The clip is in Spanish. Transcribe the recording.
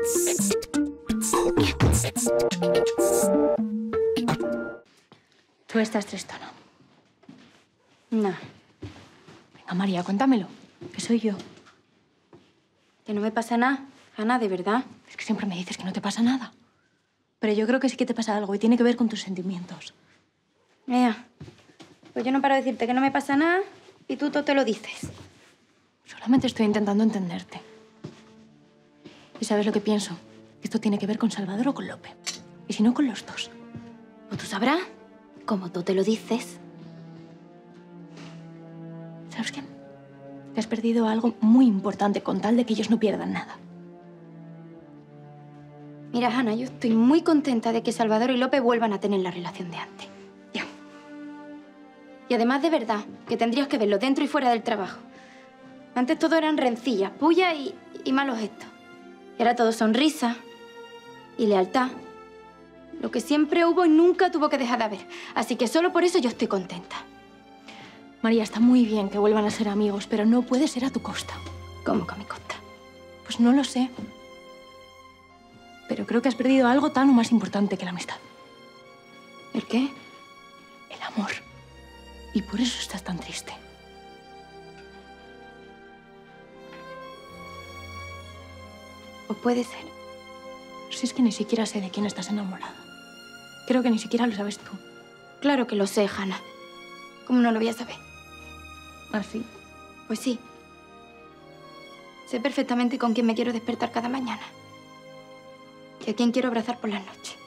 Tú estás tristona. No. Venga, María, cuéntamelo, que soy yo. Que no me pasa nada. Ana, de verdad. Es que siempre me dices que no te pasa nada. Pero yo creo que sí que te pasa algo y tiene que ver con tus sentimientos. Mira, pues yo no paro de decirte que no me pasa nada y tú todo te lo dices. Solamente estoy intentando entenderte. ¿Y sabes lo que pienso? Que esto tiene que ver con Salvador o con Lope. Y si no, con los dos. Pues tú sabrás, como tú te lo dices. ¿Sabes qué? Que has perdido algo muy importante con tal de que ellos no pierdan nada. Mira, Ana, yo estoy muy contenta de que Salvador y Lope vuelvan a tener la relación de antes. Ya. Y además, de verdad, que tendrías que verlo dentro y fuera del trabajo. Antes todo eran rencillas, pullas y malos gestos. Y ahora todo sonrisa y lealtad. Lo que siempre hubo y nunca tuvo que dejar de haber. Así que solo por eso yo estoy contenta. María, está muy bien que vuelvan a ser amigos, pero no puede ser a tu costa. ¿Cómo que a mi costa? Pues no lo sé. Pero creo que has perdido algo tan o más importante que la amistad. ¿El qué? El amor. Y por eso estás tan triste. Pues puede ser. Si es que ni siquiera sé de quién estás enamorada. Creo que ni siquiera lo sabes tú. Claro que lo sé, Hanna. ¿Cómo no lo voy a saber? ¿Ah, sí? Pues sí. Sé perfectamente con quién me quiero despertar cada mañana. Y a quién quiero abrazar por las noches.